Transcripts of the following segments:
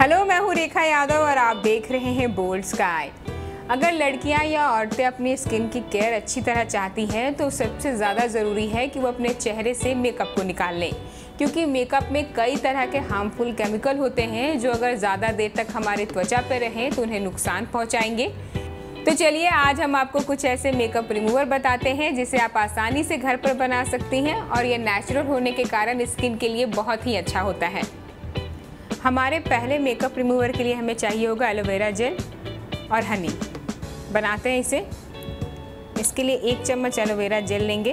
Hello, मैं हूँ रेखा यादव और आप देख रहे हैं बोल्ड स्काई। अगर लड़कियां या औरतें अपनी स्किन की केयर अच्छी तरह चाहती हैं तो सबसे ज़्यादा ज़रूरी है कि वो अपने चेहरे से मेकअप को निकाल लें, क्योंकि मेकअप में कई तरह के हार्मफुल केमिकल होते हैं जो अगर ज़्यादा देर तक हमारे त्वचा पर रहें तो उन्हें नुकसान पहुँचाएंगे। तो चलिए आज हम आपको कुछ ऐसे मेकअप रिमूवर बताते हैं जिसे आप आसानी से घर पर बना सकती हैं और ये नेचुरल होने के कारण स्किन के लिए बहुत ही अच्छा होता है। हमारे पहले मेकअप रिमूवर के लिए हमें चाहिए होगा एलोवेरा जेल और हनी। बनाते हैं इसे। इसके लिए 1 चम्मच एलोवेरा जेल लेंगे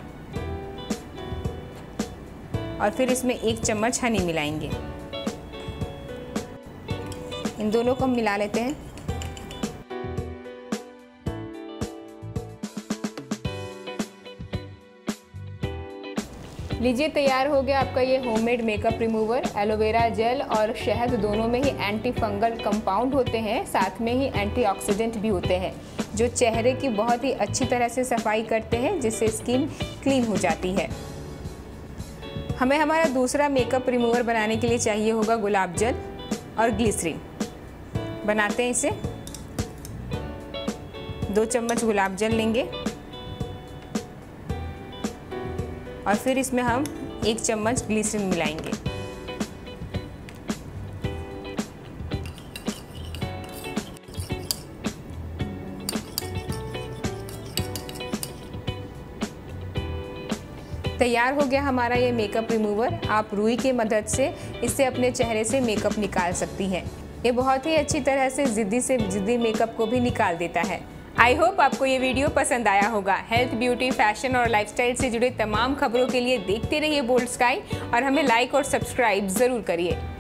और फिर इसमें 1 चम्मच हनी मिलाएंगे। इन दोनों को हम मिला लेते हैं। लीजिए, तैयार हो गया आपका ये homemade makeup remover. Aloe vera gel और शहद दोनों में ही एंटी फंगल कंपाउंड होते हैं, साथ में ही एंटीऑक्सीडेंट भी होते हैं जो चेहरे की बहुत ही अच्छी तरह से सफाई करते हैं, जिससे स्किन क्लीन हो जाती है। हमें हमारा दूसरा मेकअप रिमूवर बनाने के लिए चाहिए होगा गुलाब जल और ग्लिसरीन। बनाते हैं इसे। 2 चम्मच गुलाब जल लेंगे और फिर इसमें हम 1 चम्मच ग्लिसरीन मिलाएंगे। तैयार हो गया हमारा ये मेकअप रिमूवर। आप रुई की मदद से इससे अपने चेहरे से मेकअप निकाल सकती हैं। ये बहुत ही अच्छी तरह से जिद्दी मेकअप को भी निकाल देता है। आई होप आपको ये वीडियो पसंद आया होगा। हेल्थ, ब्यूटी, फैशन और लाइफस्टाइल से जुड़े तमाम खबरों के लिए देखते रहिए बोल्ड स्काई और हमें लाइक और सब्सक्राइब ज़रूर करिए।